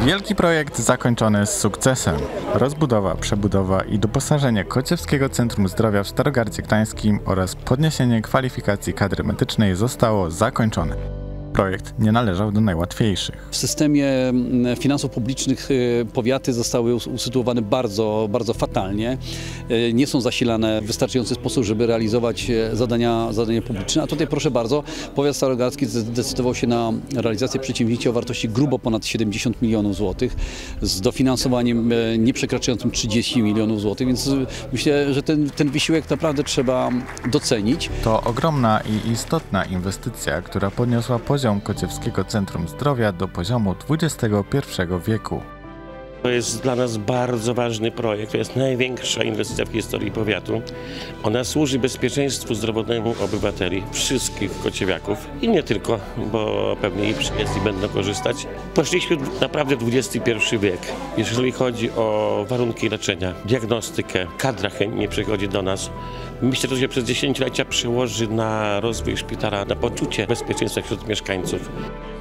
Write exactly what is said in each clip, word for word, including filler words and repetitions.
Wielki projekt zakończony z sukcesem. Rozbudowa, przebudowa i doposażenie Kociewskiego Centrum Zdrowia w Starogardzie Gdańskim oraz podniesienie kwalifikacji kadry medycznej zostało zakończone. Projekt nie należał do najłatwiejszych. W systemie finansów publicznych powiaty zostały usytuowane bardzo, bardzo fatalnie. Nie są zasilane w wystarczający sposób, żeby realizować zadania, zadania publiczne. A tutaj proszę bardzo, powiat starogardzki zdecydował się na realizację przedsięwzięcia o wartości grubo ponad siedemdziesiąt milionów złotych z dofinansowaniem nie przekraczającym trzydzieści milionów złotych, więc myślę, że ten, ten wysiłek naprawdę trzeba docenić. To ogromna i istotna inwestycja, która podniosła poziom Kociewskiego Centrum Zdrowia do poziomu dwudziestego pierwszego wieku. To jest dla nas bardzo ważny projekt. To jest największa inwestycja w historii powiatu. Ona służy bezpieczeństwu zdrowotnemu obywateli, wszystkich kociewiaków i nie tylko, bo pewnie i przyjezdni będą korzystać. Poszliśmy naprawdę w dwudziesty pierwszy wiek. Jeżeli chodzi o warunki leczenia, diagnostykę, kadra chętnie przychodzi do nas. Myślę, że to się przez dziesięciolecia przełoży na rozwój szpitala, na poczucie bezpieczeństwa wśród mieszkańców.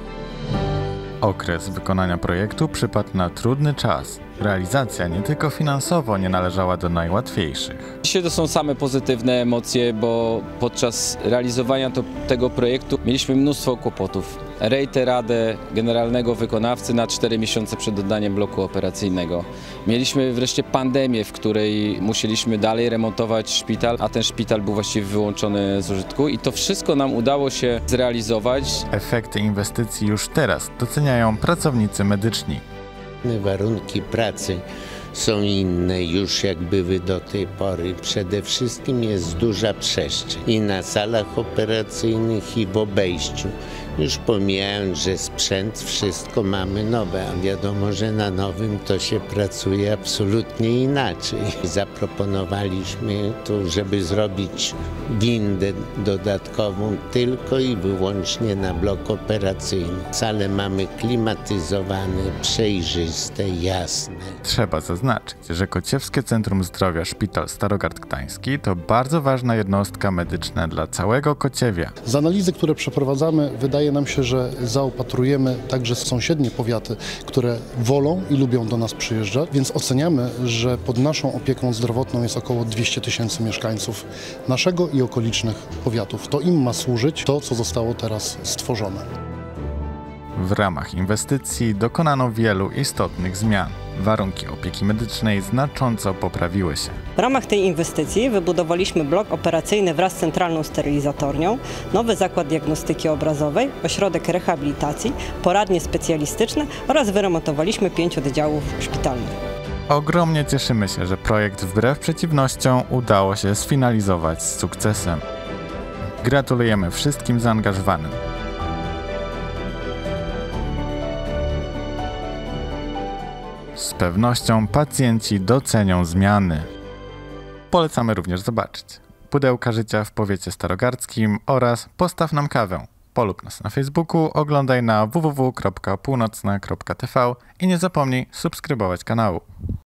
Okres wykonania projektu przypadł na trudny czas. Realizacja nie tylko finansowo nie należała do najłatwiejszych. Dzisiaj to są same pozytywne emocje, bo podczas realizowania to, tego projektu mieliśmy mnóstwo kłopotów. Rejtę radę generalnego wykonawcy na cztery miesiące przed oddaniem bloku operacyjnego. Mieliśmy wreszcie pandemię, w której musieliśmy dalej remontować szpital, a ten szpital był właściwie wyłączony z użytku i to wszystko nam udało się zrealizować. Efekty inwestycji już teraz doceniają pracownicy medyczni. Warunki pracy są inne już jak były do tej pory. Przede wszystkim jest duża przestrzeń i na salach operacyjnych i w obejściu. Już pomijając, że sprzęt, wszystko mamy nowe, a wiadomo, że na nowym to się pracuje absolutnie inaczej. Zaproponowaliśmy tu, żeby zrobić windę dodatkową tylko i wyłącznie na blok operacyjny. Sale mamy klimatyzowane, przejrzyste, jasne. Trzeba zaznaczyć, że Kociewskie Centrum Zdrowia Szpital Starogard Gdański to bardzo ważna jednostka medyczna dla całego Kociewia. Z analizy, które przeprowadzamy, wydaje nam się, że zaopatrujemy także sąsiednie powiaty, które wolą i lubią do nas przyjeżdżać, więc oceniamy, że pod naszą opieką zdrowotną jest około dwieście tysięcy mieszkańców naszego i okolicznych powiatów. To im ma służyć to, co zostało teraz stworzone. W ramach inwestycji dokonano wielu istotnych zmian. Warunki opieki medycznej znacząco poprawiły się. W ramach tej inwestycji wybudowaliśmy blok operacyjny wraz z centralną sterylizatornią, nowy zakład diagnostyki obrazowej, ośrodek rehabilitacji, poradnie specjalistyczne oraz wyremontowaliśmy pięć oddziałów szpitalnych. Ogromnie cieszymy się, że projekt wbrew przeciwnościom udało się sfinalizować z sukcesem. Gratulujemy wszystkim zaangażowanym. Z pewnością pacjenci docenią zmiany. Polecamy również zobaczyć Pudełka życia w powiecie starogardzkim oraz Postaw nam kawę. Polub nas na Facebooku, oglądaj na w w w kropka północna kropka t v i nie zapomnij subskrybować kanału.